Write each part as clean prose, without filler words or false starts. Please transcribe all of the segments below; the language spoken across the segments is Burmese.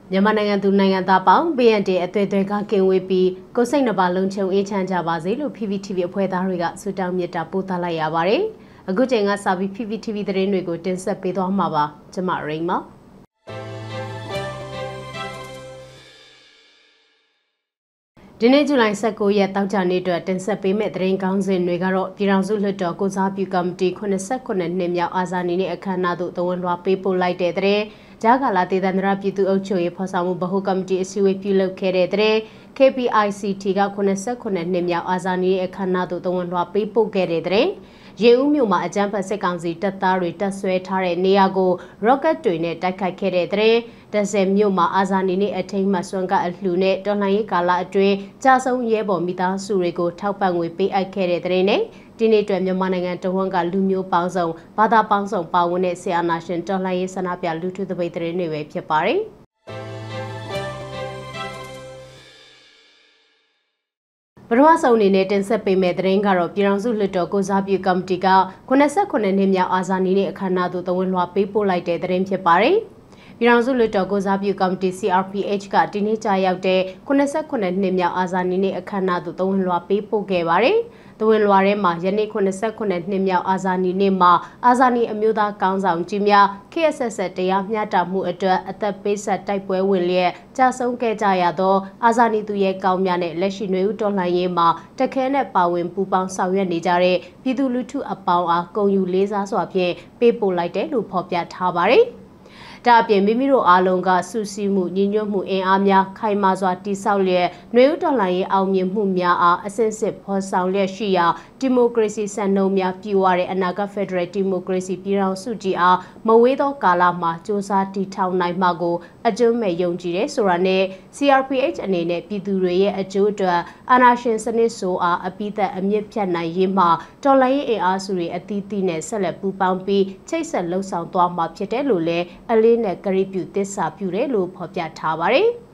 မြန်မာနိုင်ငံသူနိုင်ငံသားပေါင်း BND အသွေးသွေးကကင်ဝေးပြီးကိုစိတ်နှပါလုံးချုံအေးချမ်းကြပါစေလို့ PPTV အဖွဲ့သားတွေကဆုတောင်းမေတ္တာပို့သလိုက်ရပါတယ်။အခုချိန်ကစပြီး PPTV သတင်းတွေကိုတင်ဆက်ပေးသွားမှာပါ။ကျွန်မရိန်ပါ။ဒီနေ့ဇူလိုင်19ရက်တောက်ကြနေ့အတွက်တင်ဆက်ပေးမယ့်သတင်းကောင်းစဉ်တွေကတော့ပြည်ထောင်စုလွှတ်တော်ကိုစားပြုကော်မတီ89နှစ်မြောက်အာဇာနည်နေ့အခမ်းအနားသို့သဝန်လွှာပေးပို့လိုက်တဲ့တဲ့ဂျာကာလာဒေသန္တရပြည်သူ့အုပ်ချုပ်ရေးဖော်ဆောင်မှုဗဟိုကော်မတီအစည်းအဝေးပြုလုပ်ခဲ့တဲ့တဲ့ KPICT က89နှစ်မြောက်အာဇာနည်နေ့အခမ်းအနားသို့သဝန်လွှာပေးပို့ခဲ့တဲ့တဲ့ရေဦးမြို့မှာအကြမ်းဖက်စစ်ကောင်စီတပ်သားတွေတပ်ဆွဲထားတဲ့နေရာကို rocket တွေနဲ့တိုက်ခိုက်ခဲ့တဲ့တဲ့10မြို့မှာအာဇာနည်နေ့အထိမ်းအမှတ်စွမ်းကအလှူနဲ့တော်လှန်ရေးကာလအတွင်းကြာဆုံးရဲဘော်မိသားစုတွေကိုထောက်ပံ့ငွေပေးအပ်ခဲ့တဲ့တဲ့နဲ့ဒီနေ့အတွက်မြန်မာနိုင်ငံတဝန်းကလူမျိုးပေါင်းစုံဘာသာပေါင်းစုံပါဝင်တဲ့ဆီယနာရှင်တော်လှန်ရေးဆန္ဒပြလူထုသပိတ်သတင်းတွေပဲဖြစ်ပါတယ်ပထမဆုံးအနေနဲ့တင်ဆက်ပေးမယ့်သတင်းကတော့ပြည်ထောင်စုလွှတ်တော်ကိုစားပြုကော်မတီက89နှစ်မြောက်အာဇာနည်နေ့အခမ်းအနားသို့သဝန်လွှာပေးပို့လိုက်တဲ့သတင်းဖြစ်ပါတယ်။ပြည်ထောင်စုလွှတ်တော်ကိုစားပြုကော်မတီ CRPH ကဒီနေ့ကြာရောက်တဲ့89နှစ်မြောက်အာဇာနည်နေ့အခမ်းအနားသို့သဝန်လွှာပေးပို့ခဲ့ပါတယ်။သဝန်လွှာထဲမှာယနေ့89နှစ်မြောက်အာဇာနည်နေ့မှာအာဇာနည်အမျိုးသားကောင်းဆောင်ကြီးများ KSS တရားမျှတမှုအတွက်အသက်ပေးဆက်တိုက်ပွဲဝင်လျက်ကြာဆုံးခဲ့ကြရသောအာဇာနည်သူရဲကောင်းများနဲ့လက်ရှိနွေဦးတော်လှန်ရေးမှာတခဲနဲ့ပါဝင်ပူးပေါင်းဆောင်ရွက်နေကြတဲ့ပြည်သူလူထုအပေါင်းအားဂုဏ်ယူလေးစားစွာဖြင့်ပေးပို့လိုက်တယ်လို့ဖော်ပြထားပါတယ်။ဒါအပြင်မိမိတို့အားလုံးကစုစည်းမှုညီညွတ်မှုအင်အားများခိုင်မာစွာတည်ဆောက်လျက်ຫນွေဦးတော်လှန်ရေးအောင်မြင်မှုများအားအစစ်စစ်ဖော်ဆောင်လျက်ရှိရာဒီမိုကရေစီစံနှုန်းများပြည့်ဝတဲ့အနာဂတ်ဖက်ဒရယ်ဒီမိုကရေစီပြည်ထောင်စုကြီးအားမဝေးသောကာလမှာစ조사တည်ထောင်နိုင်မှာကိုအကျိုးမဲ့ယုံကြည်တယ်ဆိုတာနဲ့ CRPH အနေနဲ့ပြည်သူတွေရဲ့အကျိုးအတွက်အာဏာရှင်စနစ်ဆိုအားအပိသက်အမြင့်ဖြတ်နိုင်ရေးမှာတော်လှန်ရေးအင်အားစုတွေအသီးသီးနဲ့ဆက်လက်ပူးပေါင်းပြီးချိတ်ဆက်လှုပ်ဆောင်သွားမှာဖြစ်တယ်လို့လည်းအလေးနဲ့ဂရုပြုသစ္စာပြုတယ်လို့ဖော်ပြထားပါတယ်။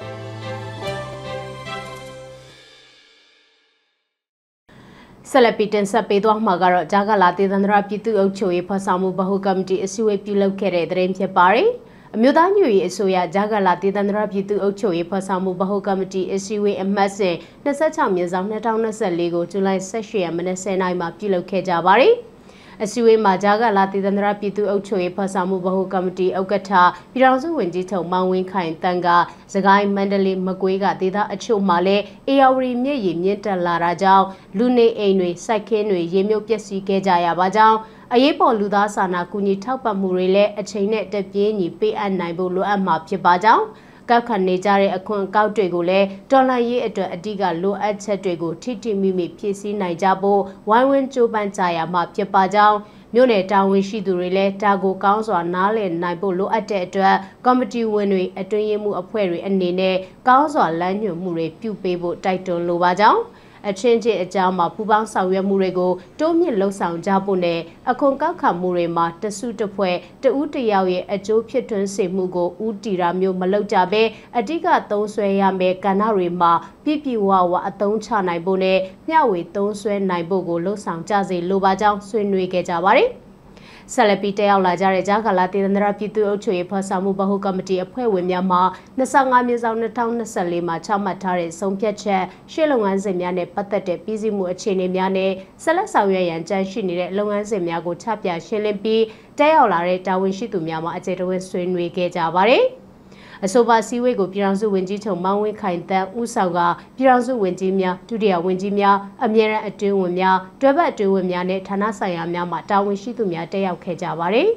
ဆက်လက်ပြီးတင်ဆက်ပေးသွားမှာကတော့ဂျာကာလာဒေသန္တရပြည်သူ့အုပ်ချုပ်ရေးဖော်ဆောင်မှုဗဟိုကော်မတီအစည်းအဝေးပြုလုပ်ခဲ့တဲ့သတင်းဖြစ်ပါတယ်။အမျိုးသားညွှန်ရေးအစိုးရဂျာကာလာဒေသန္တရပြည်သူ့အုပ်ချုပ်ရေးဖော်ဆောင်မှုဗဟိုကော်မတီအစည်းအဝေးအမှတ်စဉ်26/2024ကိုဇူလိုင်18ရက်မနက်10:00နာရီမှာပြုလုပ်ခဲ့ကြပါတယ်။အစည်းအဝေးမှာဂျာကာလာဒေသန္တရပြည်သူ့အုပ်ချုပ်ရေးဖော်ဆောင်မှုဗဟိုကော်မတီဥက္ကဋ္ဌပြည်ထောင်စုဝန်ကြီးချုပ်မောင်ဝင်းခိုင်တန်းကစကိုင်းမန္တလေးမကွေးကဒေသအချို့မှာလည်းအေယာဝတီမြစ်ရေမြင့်တက်လာတာကြောင့်လူနေအိမ်တွေစိုက်ခင်းတွေရေမြုပ်ပျက်စီးခဲ့ကြရပါကြောင်းအရေးပေါ်လူသားစာနာကူညီထောက်ပံ့မှုတွေလည်းအချိန်နဲ့တပြေးညီပေးအပ်နိုင်ဖို့လိုအပ်မှာဖြစ်ပါကြောင်းကောက်ခံနေကြတဲ့အခွင့်အကောက်တွေကိုလည်းတော်လှန်ရေးအတွက်အဓိကလိုအပ်ချက်တွေကိုထိထိမိမိဖြည့်ဆည်းနိုင်ကြဖို့ဝိုင်းဝန်းကြိုးပမ်းကြရမှာဖြစ်ပါကြောင်းမြို့နယ်တာဝန်ရှိသူတွေလည်းတာကိုကောင်းစွာနားလည်နိုင်ဖို့လိုအပ်တဲ့အတွက်ကော်မတီဝင်တွေအတွင်းရေးမှုအဖွဲ့တွေအနေနဲ့ကောင်းစွာလမ်းညွှန်မှုတွေပြုပေးဖို့တိုက်တွန်းလိုပါကြောင်းအချင်းချင်းအကြောင်းမှာပူပေါင်းဆောင်ရွက်မှုတွေကိုတိုးမြင့်လှုံ့ဆော်ကြဖို့နဲ့အခွန်ကောက်ခံမှုတွေမှာတစုတစ်ဖွဲ့တဦးတယောက်ရဲ့အကျိုးဖြစ်ထွန်းစေမှုကိုဥတီတာမျိုးမလုပ်ကြဘဲအဓိကသုံးဆွဲရမယ့်ကဏ္ဍတွေမှာပြည့်ပြည့်ဝဝအသုံးချနိုင်ဖို့နဲ့မျှဝေသုံးဆွဲနိုင်ဖို့ကိုလှုံ့ဆော်ကြစေလိုပါကြောင်းဆွေးနွေးခဲ့ကြပါတယ်ဆက်လက်ပြီးတက်ရောက်လာကြတဲ့ဂျာကာလာဒေသန္တရပြည်သူ့အုပ်ချုပ်ရေးဖော်ဆောင်မှုဗဟိုကော်မတီအဖွဲ့ဝင်များမှ25/2024မှာချမှတ်ထားတဲ့ဆုံးဖြတ်ချက်ရှေ့လုပ်ငန်းစဉ်များနဲ့ပတ်သက်တဲ့ပြည်စည်းမှုအခြေအနေများနဲ့ဆက်လက်ဆောင်ရွက်ရန်ကြံရှိနေတဲ့လုပ်ငန်းစဉ်များကိုချပြရှင်းလင်းပြီးတက်ရောက်လာတဲ့တာဝန်ရှိသူများမှအကြိမ်တဝက်ဆွေးနွေးခဲ့ကြပါတယ်။အဆိုပါစည်းဝေးကိုပြည်ထောင်စုဝန်ကြီးချုပ်မောင်ဝင်းခိုင်တန်းဦးဆောင်ကပြည်ထောင်စုဝန်ကြီးများဒုတိယဝန်ကြီးများအမြဲတမ်းအတွင်းဝန်များတွဲဘက်အတွင်းဝန်များနဲ့ဌာနဆိုင်ရာများမှတာဝန်ရှိသူများတက်ရောက်ခဲ့ကြပါတယ်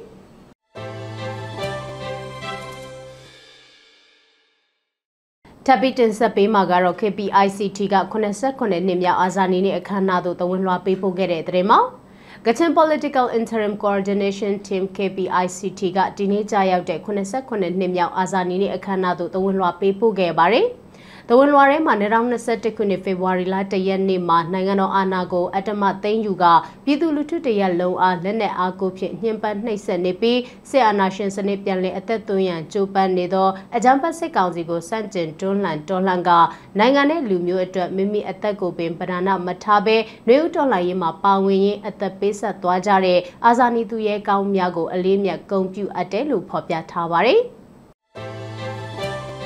။ထပ်ပြီးတင်ဆက်ပေးမှာကတော့ KPICT က89နှစ်မြောက်အာဇာနည်နေ့အခမ်းအနားသို့သဝန်လွှာပေးပို့ခဲ့တဲ့တဲ့မှာKachin Political Interim Coordination Team KPICT ကဒီနေ့ကြာရောက်တဲ့89နှစ်မြောက်အာဇာနည်နေ့အခမ်းအနားသို့သဝန်လွှာပေးပို့ခဲ့ပါတယ်။သဝန်လွှာထဲမှာ2021ခုနှစ်ဖေဖော်ဝါရီလ1ရက်နေ့မှာနိုင်ငံတော်အာဏာကိုအတ္တမသိမ်းယူကပြည်သူလူထုတရက်လုံးအားလက်နက်အားကိုဖြင့်ညှဉ်းပန်းနှိပ်စက်နေပြီးစစ်အာဏာရှင်စနစ်ပြန်လည်အသက်သွင်းရန်ကြိုးပမ်းနေသောအကြမ်းဖက်စစ်ကောင်စီကိုစန့်ကျင်တွန်းလှန်တော်လှန်ကနိုင်ငံနဲ့လူမျိုးအတွက်မိမိအသက်ကိုပင်ပဏာနာမထားဘဲຫນွေဦးတော်လှန်ရေးမှာပါဝင်ရင်းအသက်ပေးဆက်သွားကြတဲ့အာဇာနည်သူရဲကောင်းများကိုအလေးမြတ်ဂုဏ်ပြုအပ်တယ်လို့ဖော်ပြထားပါတယ်။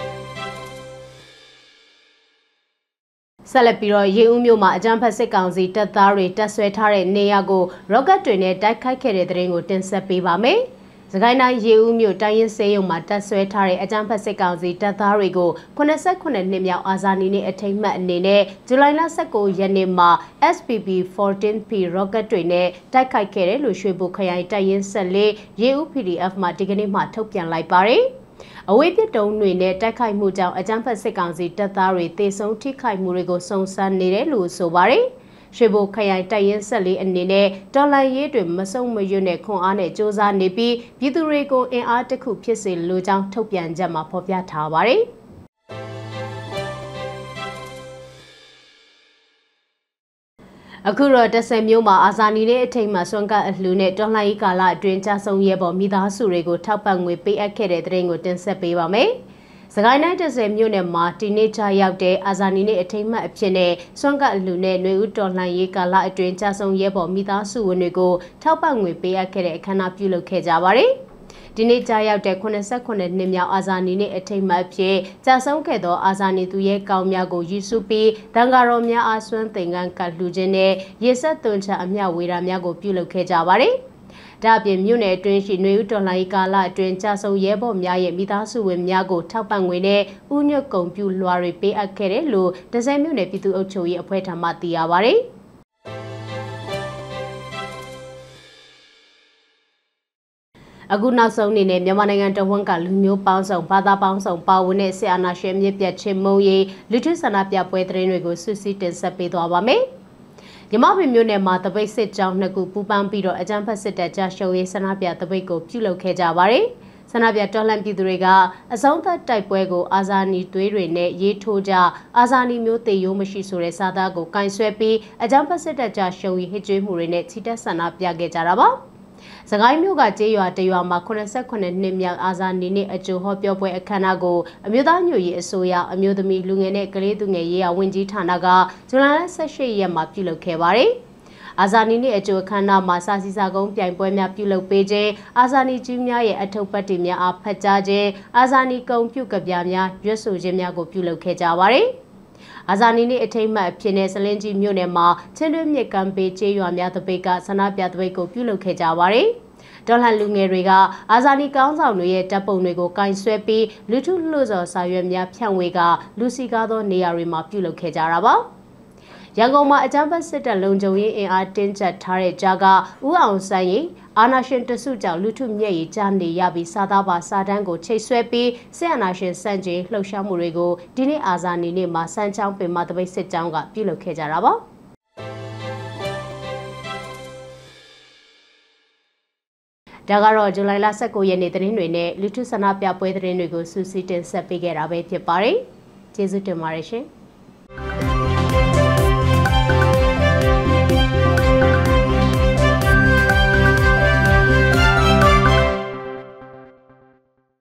ဆက်လက်ပြီးတော့ရေဦးမြို့မှာအကြမ်းဖက်စစ်ကောင်စီတပ်သားတွေတပ်ဆွဲထားတဲ့နေရာကိုရော့ကတ်တွေနဲ့တိုက်ခိုက်ခဲ့တဲ့တဲ့ရင်ကိုတင်ဆက်ပေးပါမယ်။စကိုင်းတိုင်းရေဦးမြို့တိုင်းရင်းစေးရုံမှာတပ်ဆွဲထားတဲ့အကြမ်းဖက်စစ်ကောင်စီတပ်သားတွေကို89နှစ်မြောက်အာဇာနည်နေ့အထိမ်းအမှတ်အနေနဲ့ဇူလိုင်လ19ရက်နေ့မှာ SPP-14P ရော့ကတ်တွေနဲ့တိုက်ခိုက်ခဲ့တယ်လို့ရွှေဘိုခရိုင်တိုင်းရင်း14ရေဦး PDF မှာဒီကနေ့မှထုတ်ပြန်လိုက်ပါတယ်။အဝေးပြတုံးတွေနဲ့တိုက်ခိုက်မှုကြောင့်အကြမ်းဖက်စစ်ကောင်စီတပ်သားတွေတေဆုံးထိခိုက်မှုတွေကိုစုံစမ်းနေတယ်လို့ဆိုပါတယ်။ရွှေဘိုခရိုင်တိုက်ရင်14အနေနဲ့တော်လှန်ရေးတွေမဆုံမရွနဲ့ခွန်အားနဲ့စ조사နေပြီးပြည်သူတွေကိုအင်အားတစ်ခုဖြစ်စေလိုကြောင်းထုတ်ပြန်ချက်မှာဖော်ပြထားပါတယ်။အခုတော့10မျိုးမှာအာဇာနည်ရဲ့အထိမ်းမှာစွန့်ကအလှူနဲ့တော်လှန်ရေးကာလအတွင်းကြာဆုံးရဲပေါ်မိသားစုတွေကိုထောက်ပံ့ငွေပေးအပ်ခဲ့တဲ့တဲ့ရင်ကိုတင်ဆက်ပေးပါမယ်။စကိုင်းတိုင်း10မျိုးနဲ့မှာဒီနေ့ချရောက်တဲ့အာဇာနည်ရဲ့အထိမ်းမှတ်အဖြစ်နဲ့စွန့်ကအလှူနဲ့ຫນွေဦးတော်လှန်ရေးကာလအတွင်းကြာဆုံးရဲပေါ်မိသားစုဝင်တွေကိုထောက်ပံ့ငွေပေးအပ်ခဲ့တဲ့အခမ်းအနားပြုလုပ်ခဲ့ကြပါတယ်။ဒီနေ့ကြာရောက်တဲ့89နှစ်မြောက်အာဇာနည်နေ့အထိမ်းအမှတ်ဖြစ်ကြာဆုံးခဲ့သောအာဇာနည်သူရဲ့ကောင်းများကိုရည်စူးပြီးတန်ဃာတော်များအားစွမ်းသင်္ကန်းကလှူခြင်းနဲ့ရေဆက်သွန်ချအမြဝေဒများကိုပြုလုပ်ခဲ့ကြပါတယ်။ဒါ့အပြင်မြို့နယ်အတွင်းရှိຫນွေဦးတော်လှန်ရေးကာလအတွင်းကြာဆုံးရဲဘော်များရဲ့မိသားစုဝင်များကိုထောက်ပံ့ငွေနဲ့ဥညွတ်ကုန်ပြုလွှာတွေပေးအပ်ခဲ့တယ်လို့10မြို့နယ်ပြည်သူ့အုပ်ချုပ်ရေးအဖွဲ့ထံမှသိရပါတယ်။အခုနောက်ဆုံးအနေနဲ့မြန်မာနိုင်ငံတဝန်းကလူမျိုးပေါင်းစုံဘာသာပေါင်းစုံပါဝင်တဲ့ဆီအာနာရှင်မြစ်ပြတ်ချင်းမုံရီလူထုဆန္ဒပြပွဲသတင်းတွေကိုစုစည်းတင်ဆက်ပေးသွားပါမယ်။ရမပင်မြို့နယ်မှာတပိတ်စစ်ကြောင်း2ခုပူးပေါင်းပြီးတော့အကြမ်းဖက်စစ်တပ်ကြာရှုံးရေးဆန္ဒပြတပိတ်ကိုပြုလုပ်ခဲ့ကြပါတယ်။ဆန္ဒပြတော်လှန်ပြည်သူတွေကအဆုံးသတ်တိုက်ပွဲကိုအာဇာနည်သွေးတွေနဲ့ရေးထိုးကြအာဇာနည်မျိုးတေရိုးမရှိဆိုတဲ့စာသားကိုကင်ဆွဲပြီးအကြမ်းဖက်စစ်တပ်ကြာရှုံးရေးဟစ်ကြွေးမှုတွေနဲ့ချီတက်ဆန္ဒပြခဲ့ကြတာပါ။စကိုင်းမြို့ကကျေးရွာတရွာမှာ89နှစ်မြောက်အာဇာနည်နေ့အကျိုးဟောပြောပွဲအခမ်းအနားကိုအမျိုးသားညွှန်ရေးအစိုးရအမျိုးသမီးလူငယ်နဲ့ကလေးသူငယ်ရေးရာဝန်ကြီးဌာနကဇူလိုင်18ရက်မှာပြုလုပ်ခဲ့ပါတယ်။အာဇာနည်နေ့အကျိုးအခမ်းအနားမှာစာစီစာကုန်းပြိုင်ပွဲများပြုလုပ်ပေးခြင်းအာဇာနည်ကြီးများရဲ့အထုပ်ပတ်တွေများအားဖတ်ကြားခြင်းအာဇာနည်ကုံပြုကပြများရွတ်ဆိုခြင်းများကိုပြုလုပ်ခဲ့ကြပါတယ်။အာဇာနည်နေ့အထိမ်းအမှတ်အဖြစ်နဲ့စလင်းကြီးမြို့နယ်မှာချင်းတွင်းမြစ်ကမ်းပေကျေးရွာများတပိတ်ကဆန္ဒပြတပိတ်ကိုပြုလုပ်ခဲ့ကြပါတယ်။တော်လှန်လူငယ်တွေကအာဇာနည်ကောင်းဆောင်တွေရဲ့တပ်ပုံတွေကိုကင်ဆွဲပြီးလူထုလှုပ်ဆော်စာရွက်များဖြန့်ဝေကလူစီကားသောနေရာတွေမှာပြုလုပ်ခဲ့ကြတာပါ။ရန်ကုန်မှာအကြမ်းဖက်စစ်တပ်လုံခြုံရေးအင်အားတင်းကျပ်ထားတဲ့ကြားကဦးအောင်ဆန်းရင်အာဏာရှင်တစုကြောင့်လူထုမျက်ရည်ကျနေရပြီးစာသားပါစာတန်းကိုချိတ်ဆွဲပြီးစစ်အာဏာရှင်စန့်ကျင်လှုပ်ရှားမှုတွေကိုဒီနေ့အာဇာနည်နေ့မှာစမ်းချောင်းပင်မတပိတ်စစ်ကြောင်းကပြုလုပ်ခဲ့ကြတာပါ။ဒါကတော့ဇူလိုင်လ19ရက်နေ့သတင်းတွေနဲ့လူထုဆန္ဒပြပွဲသတင်းတွေကိုစူးစီးတင်ဆက်ပေးခဲ့တာပဲဖြစ်ပါတယ်။ကျေးဇူးတင်ပါတယ်ရှင်။